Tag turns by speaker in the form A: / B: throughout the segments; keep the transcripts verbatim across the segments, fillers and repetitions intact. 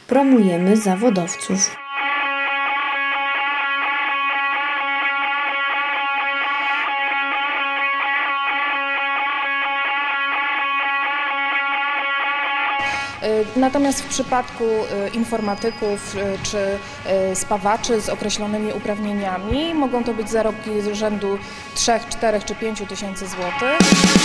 A: Promujemy zawodowców.
B: Natomiast w przypadku informatyków czy spawaczy z określonymi uprawnieniami mogą to być zarobki z rzędu trzech, czterech czy pięciu tysięcy złotych.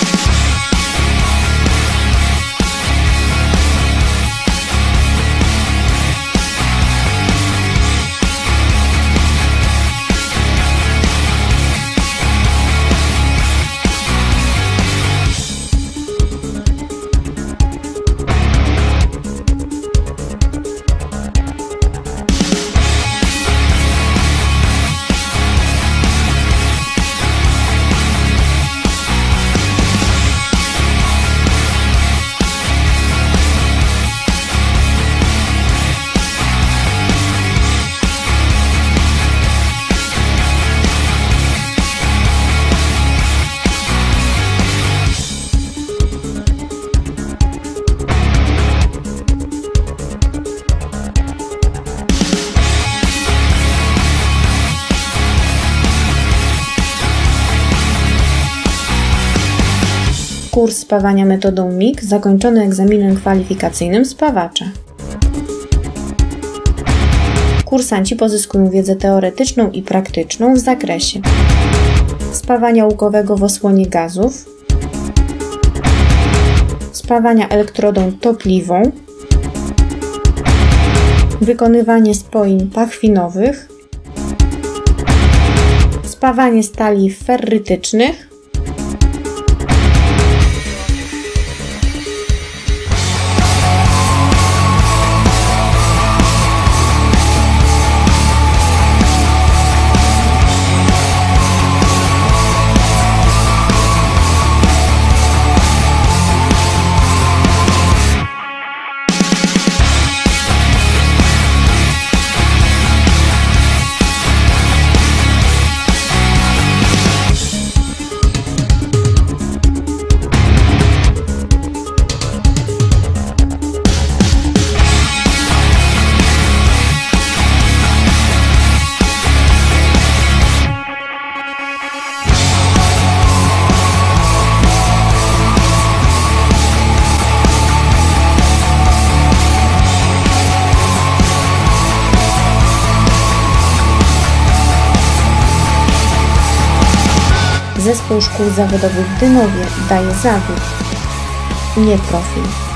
A: Kurs spawania metodą M I G zakończony egzaminem kwalifikacyjnym spawacza. Kursanci pozyskują wiedzę teoretyczną i praktyczną w zakresie spawania łukowego w osłonie gazów, spawania elektrodą topliwą, wykonywanie spojin pachwinowych, spawanie stali ferrytycznych, Zespół Szkół Zawodowych w Dynowie daje zawód, nie profil.